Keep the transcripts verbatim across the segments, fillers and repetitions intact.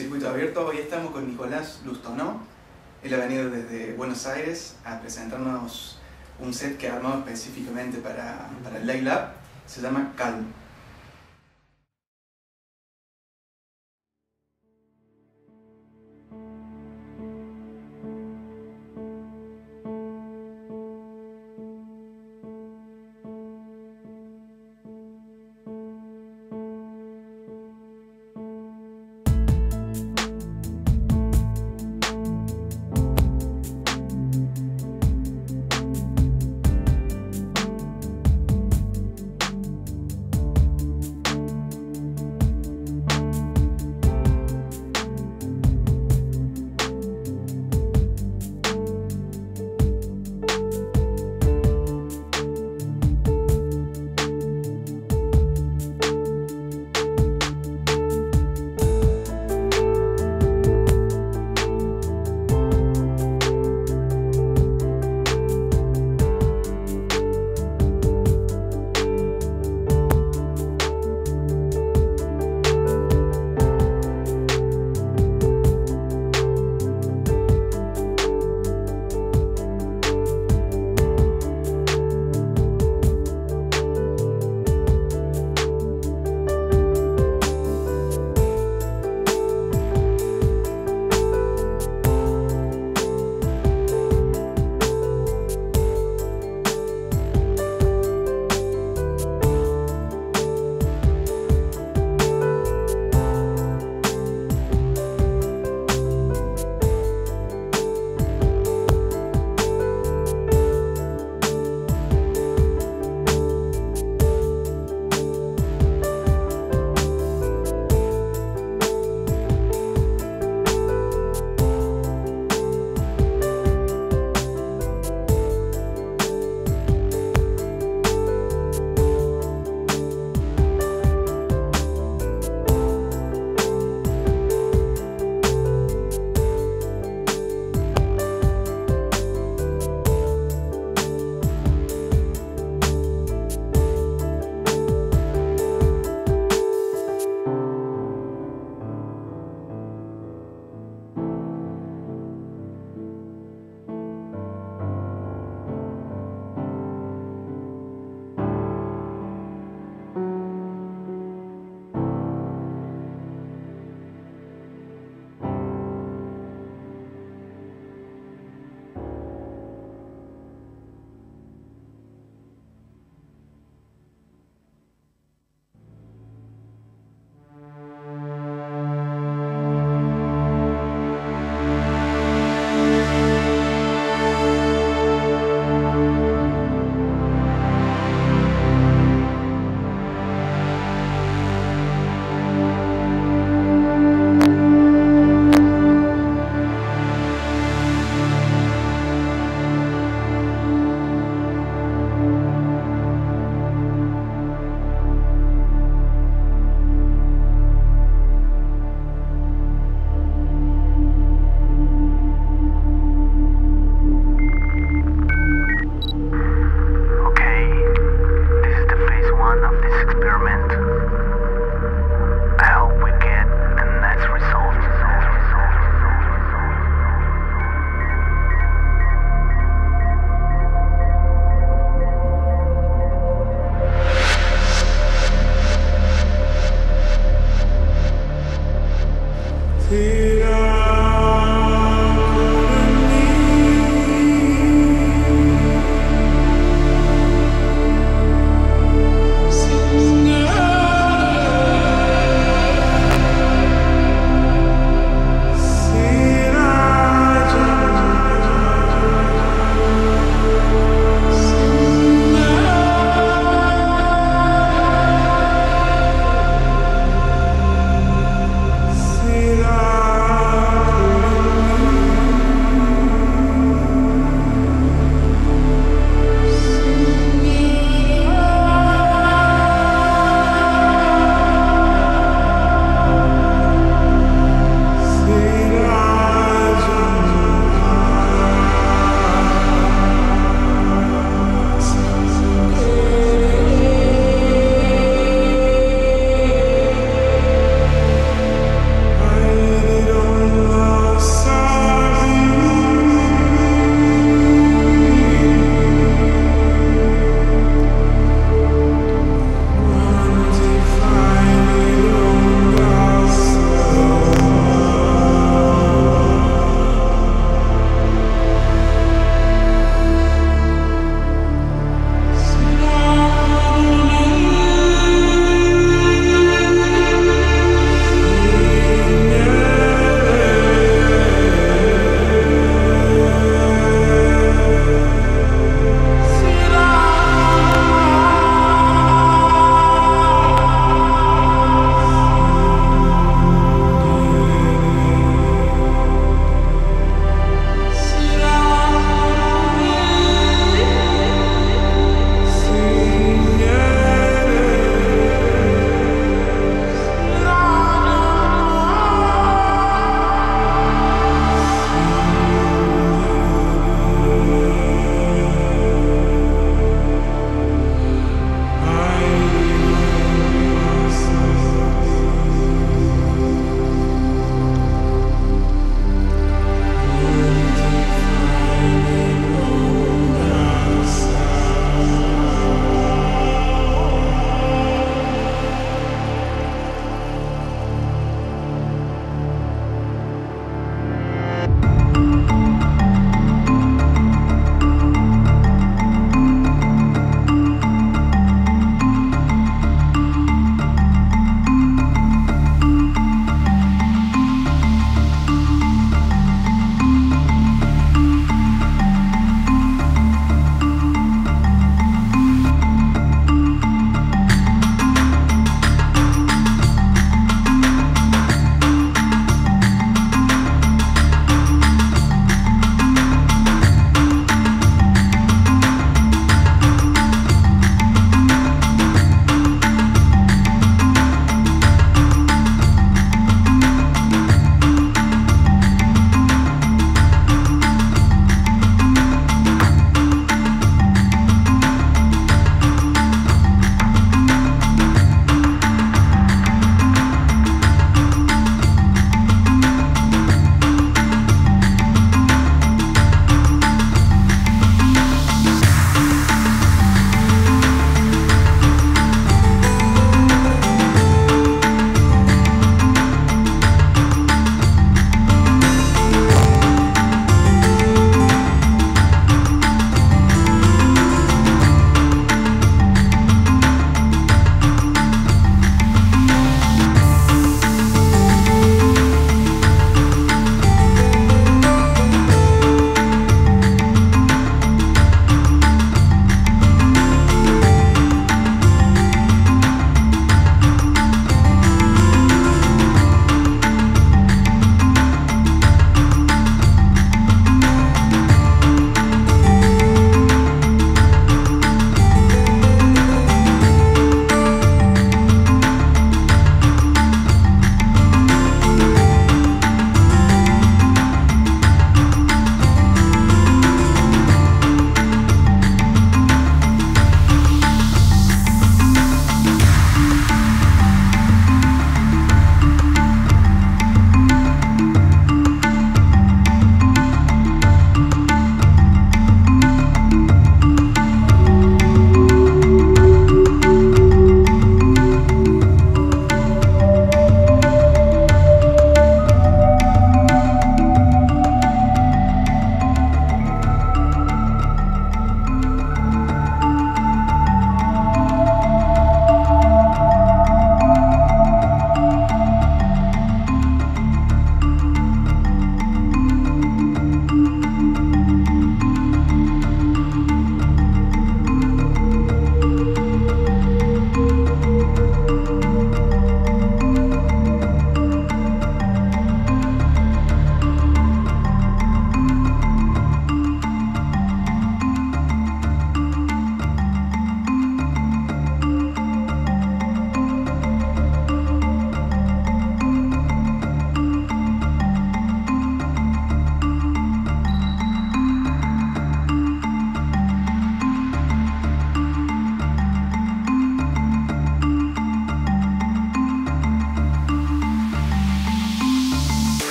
Circuito Abierto. Hoy estamos con Nicolás Lustonó. Él ha venido desde Buenos Aires a presentarnos un set que ha armado específicamente para, para el Live Lab. Se llama Calm.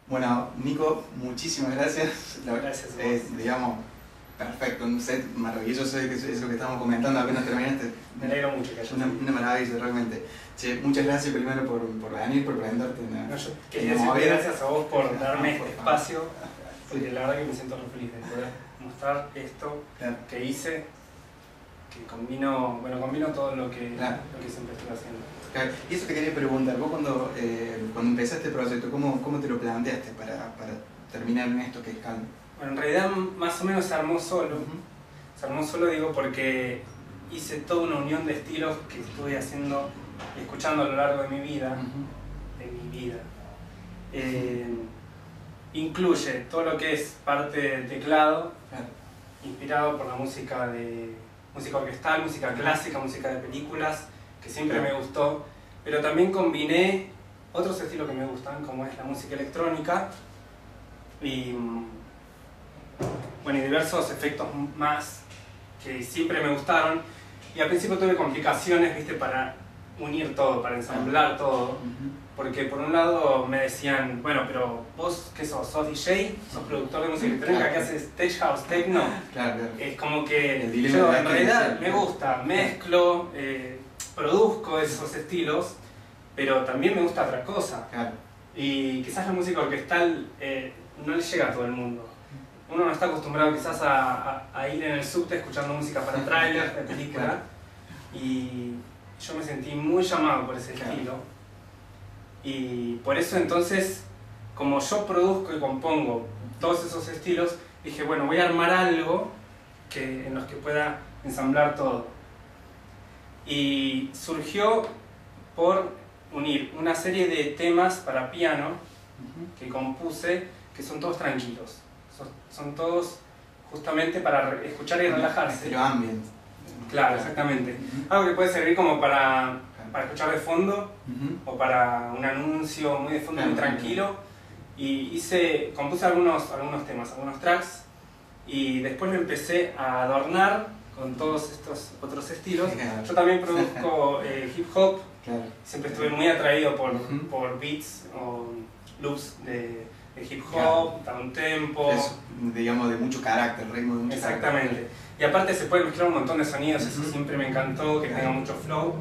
Bueno, Nico, muchísimas gracias. La, gracias a vos. Eh, digamos, perfecto, un set maravilloso, es lo que estamos comentando apenas terminaste. Me alegro mucho que haya una, una maravilla, realmente. Che, muchas gracias primero por, por venir, por presentarte. No, yo quería decirte gracias a vos por darme este espacio, porque la verdad que me siento muy feliz de poder mostrar esto claro. que hice, que combino, bueno, combino todo lo que, claro. lo que siempre estoy haciendo. Claro. Y eso te quería preguntar, vos cuando, eh, cuando empezaste el proyecto, ¿cómo, cómo te lo planteaste para, para terminar en esto que es Calm? Bueno, en realidad más o menos se armó solo, uh-huh. se armó solo digo porque hice toda una unión de estilos que estuve haciendo y escuchando a lo largo de mi vida, uh-huh. de mi vida. Eh, incluye todo lo que es parte del teclado, claro. inspirado por la música de música orquestal, música clásica, música de películas, que siempre me gustó, pero también combiné otros estilos que me gustan, como es la música electrónica y, bueno, y diversos efectos más que siempre me gustaron, y al principio tuve complicaciones, viste, para unir todo, para ensamblar todo, porque por un lado me decían, bueno, pero vos ¿qué sos? ¿Sos D J? ¿Sos productor de música electrónica? ¿Qué haces? ¿Tech house? ¿Techno? Claro, claro. Es como que yo en realidad me gusta, mezclo, eh, produzco esos estilos, pero también me gusta otra cosa. Claro. Y quizás la música orquestal eh, no le llega a todo el mundo. Uno no está acostumbrado quizás a, a, a ir en el subte escuchando música para trailers de película, claro. Y yo me sentí muy llamado por ese claro. estilo. Y por eso entonces, como yo produzco y compongo todos esos estilos, dije, bueno, voy a armar algo que, en los que pueda ensamblar todo. Y surgió por unir una serie de temas para piano que compuse, que son todos tranquilos. Son, son todos justamente para escuchar y relajarse. Pero ambient. Claro, exactamente. Algo que puede servir como para... para escuchar de fondo, uh-huh. o para un anuncio muy de fondo, claro, muy tranquilo. Y hice, compuse algunos, algunos temas, algunos tracks, y después lo empecé a adornar con todos estos otros estilos. Claro. Yo también produzco eh, hip hop, claro. Siempre estuve muy atraído por, uh-huh. por beats o loops de, de hip hop, claro. downtempo. Es, digamos, de mucho carácter, ritmo de mucho Exactamente. carácter. Y aparte se puede mezclar un montón de sonidos, uh-huh. eso siempre me encantó, que claro. tenga mucho flow.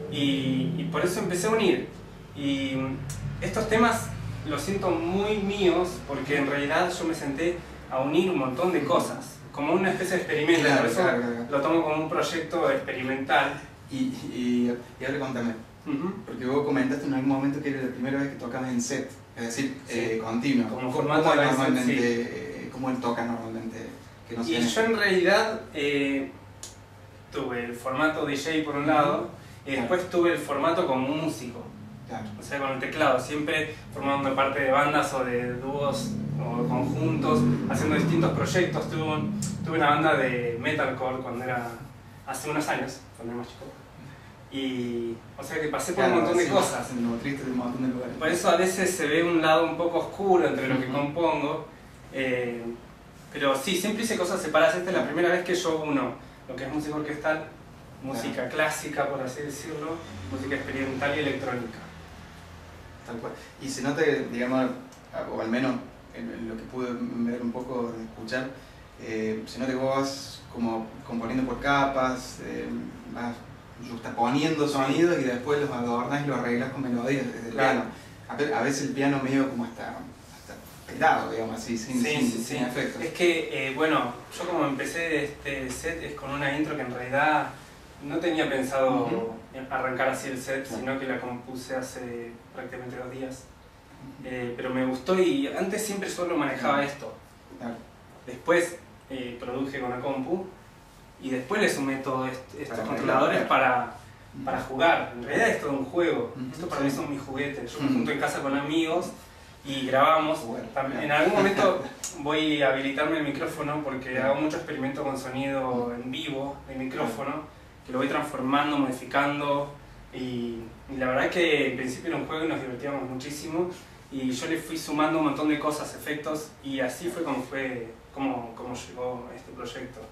Y, y por eso empecé a unir. Y estos temas los siento muy míos porque en realidad yo me senté a unir un montón de cosas, como una especie de experimento, claro, por eso claro, claro. lo tomo como un proyecto experimental. Y, y, y ahora contame, uh-huh. porque vos comentaste en algún momento que era la primera vez que tocabas en set, es decir, sí. eh, continuo. Como ¿Cómo, formato cómo, de normalmente, set, sí. eh, ¿Cómo él toca normalmente? Que no y yo en realidad eh, tuve el formato D J por un lado, y después claro. tuve el formato como músico, claro. o sea, con el teclado, siempre formando parte de bandas o de dúos o conjuntos, haciendo distintos proyectos. Tuve, un, tuve una banda de metalcore cuando era, hace unos años, cuando era más chico. Y, o sea que pasé por claro, un montón de sí, cosas. Un montón de lugares. Por eso a veces se ve un lado un poco oscuro entre lo que uh-huh. compongo. Eh, pero sí, siempre hice cosas separadas. Esta es la primera vez que yo uno lo que es música orquestal, música claro. clásica, por así decirlo, música experimental y electrónica. Tal cual. Y se nota que, digamos, o al menos en lo que pude ver un poco, escuchar, eh, se nota que vos vas como componiendo por capas, eh, vas juxtaponiendo sonidos y después los adornas y los arreglas con melodías desde el claro. piano. A veces el piano medio como hasta, hasta pelado, digamos así, sin, sí, sin, sí, sin sí. efectos. Es que, eh, bueno, yo como empecé este set es con una intro que en realidad no tenía pensado uh-huh. arrancar así el set, claro. sino que la compuse hace prácticamente dos días. Uh-huh. eh, pero me gustó y antes siempre solo manejaba uh-huh. esto. Claro. Después eh, produje con la compu y después le sumé todos est estos para controladores para, para jugar. En realidad es todo un juego. Uh-huh. Esto para mí son mis juguetes. Yo me junto en casa con amigos y grabamos. Bueno, en algún momento voy a habilitarme el micrófono porque hago mucho experimento con sonido en vivo, el micrófono, que lo voy transformando, modificando. Y, y la verdad es que en principio era un juego y nos divertíamos muchísimo. Y yo le fui sumando un montón de cosas, efectos, y así fue como, fue, como, como llegó este proyecto.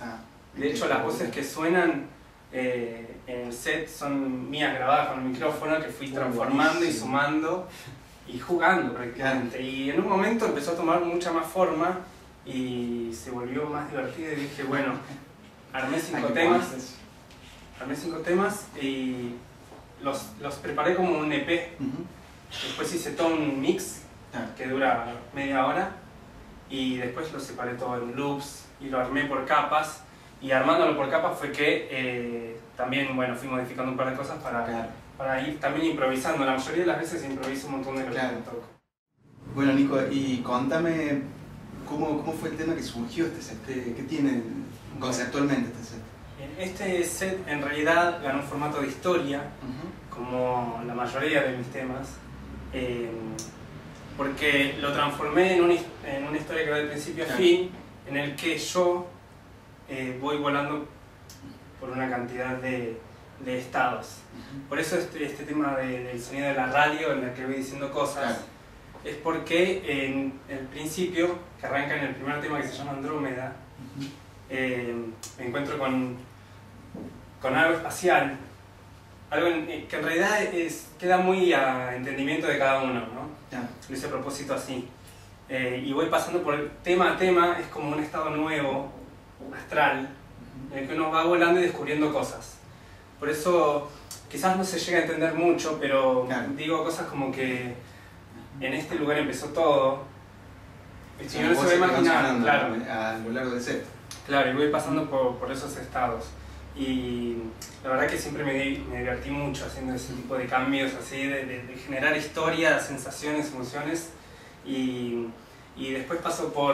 De hecho, las voces que suenan eh, en el set son mías grabadas con el micrófono que fui transformando y sumando. y jugando prácticamente. Y en un momento empezó a tomar mucha más forma y se volvió más divertido y dije, bueno, armé cinco temas, armé cinco temas y los, los preparé como un E P. Uh-huh. Después hice todo un mix que dura media hora y después lo separé todo en loops y lo armé por capas. Y armándolo por capas fue que eh, también, bueno, fui modificando un par de cosas para, claro. para ir también improvisando. La mayoría de las veces improviso un montón de cosas claro. que toco. Bueno, Nico, y contame cómo, cómo fue el tema que surgió este set, qué, qué tiene conceptualmente este set. Este set en realidad ganó un formato de historia, uh-huh. como la mayoría de mis temas, eh, porque lo transformé en, un, en una historia que va de principio a claro. fin, en el que yo Eh, voy volando por una cantidad de, de estados. Uh-huh. Por eso este, este tema de, del sonido de la radio, en el que voy diciendo cosas, claro. es porque en el principio, que arranca en el primer tema que se llama Andrómeda, uh-huh. eh, me encuentro con, con algo espacial, algo en, que en realidad es, queda muy a entendimiento de cada uno, ¿no? Yeah. Lo hice a propósito así. Eh, y voy pasando por el tema a tema, es como un estado nuevo, astral, en el que uno va volando y descubriendo cosas. Por eso quizás no se llega a entender mucho, pero claro. digo cosas como que en este lugar empezó todo. Si no se va a imaginar, claro, a lo largo del set. Claro, y voy pasando por, por esos estados. Y la verdad que siempre me, me divertí mucho haciendo ese tipo de cambios, así, de, de, de generar historias, sensaciones, emociones. Y, y después paso por,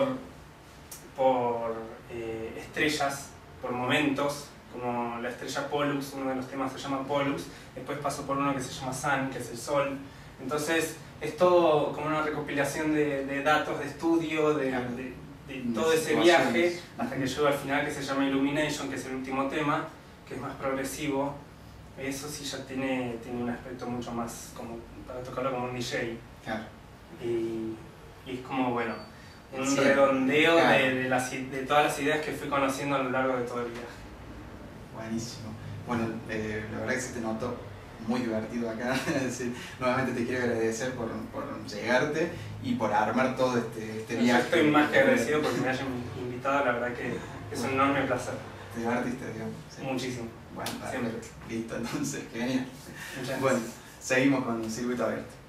por Eh, estrellas por momentos, como la estrella Pollux, uno de los temas se llama Pollux, después paso por uno que se llama Sun, que es el Sol. Entonces es todo como una recopilación de, de datos de estudio, de, de, de todo ese viaje, hasta que llego al final, que se llama Illumination, que es el último tema, que es más progresivo. Eso sí ya tiene, tiene un aspecto mucho más como para tocarlo como un D J. Claro. Y, y es como, bueno, un sí, redondeo claro. de, de, las, de todas las ideas que fui conociendo a lo largo de todo el viaje. Buenísimo. Bueno, eh, la verdad que se te notó muy divertido acá. Es decir, nuevamente te quiero agradecer por, por llegarte y por armar todo este, este viaje. Yo estoy más que agradecido porque me hayan invitado, la verdad que es un enorme placer. Te divertiste, digamos. Sí. Muchísimo. Bueno, siempre. Listo, entonces, genial. Bueno, seguimos con Circuito Abierto.